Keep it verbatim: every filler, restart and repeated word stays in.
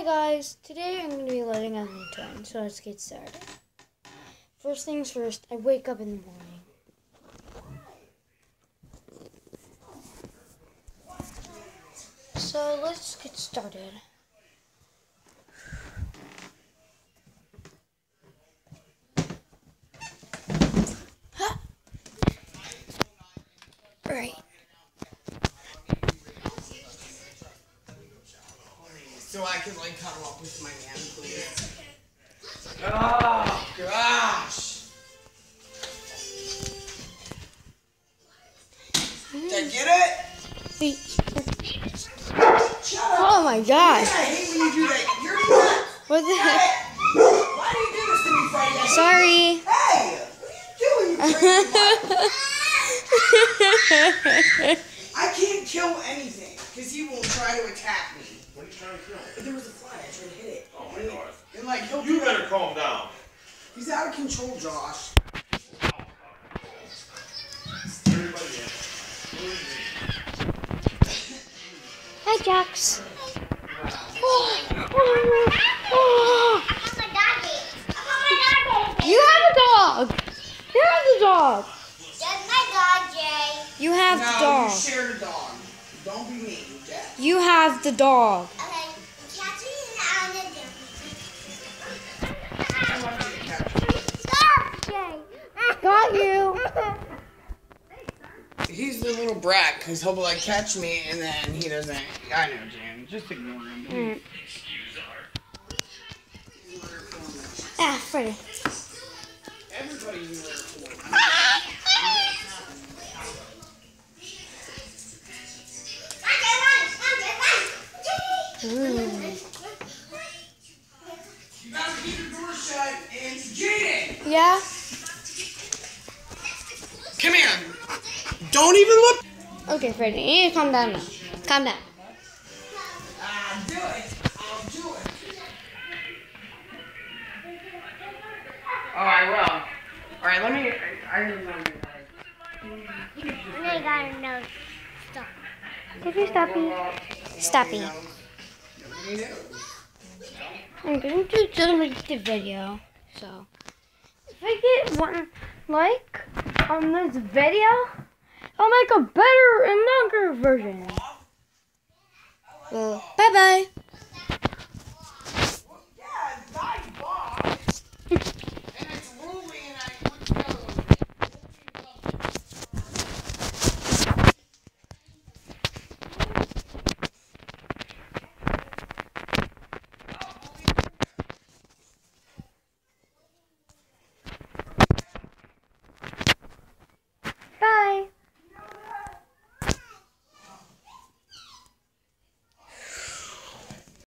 Hi guys, today I'm going to be letting out a turn, so let's get started. First things first, I wake up in the morning. So let's get started. Huh. Right. So I can like cuddle up with my man, please. Oh gosh! Did I get it? Wait. Shut up! Oh my gosh! I hate when you do that. You're nuts! What the heck? Why do you do this to me, Freddie? I hate Sorry. you. Hey! What are you doing, you crazy mutt? I can't kill anything because he will try to attack me. What are you trying to kill? There was a fly. I tried to hit it. Oh my god. And like he'll You do better it. calm down. He's out of control, Josh. Everybody Hi, Jax. Oh, oh, oh. You have a dog. You have the dog. That's my dog, Jay. You have no, the dog. you shared a dog. Don't be mean, Jack. You have the dog. Okay, catch me out of I want you to catch me. Stop, Jay. Got you. He's the little brat because he'll be like, catch me, and then he doesn't. I know, Jan. Just ignore him. Mm. Ah, Freddy. Everybody knew where for. Mm. You gotta keep your door shut, and Jaden! Yeah? Come here! Don't even look! Okay, Freddy, you need to calm down now. Calm down. I'll do it. I'll do it. Oh, I will. Alright, let me. I, I remember that. I gotta know. Stop. Sophie, stoppy. Stoppy. Nobody knows. I'm going to delete the video. So, if I get one like on this video, I'll make a better and longer version. Well, bye bye.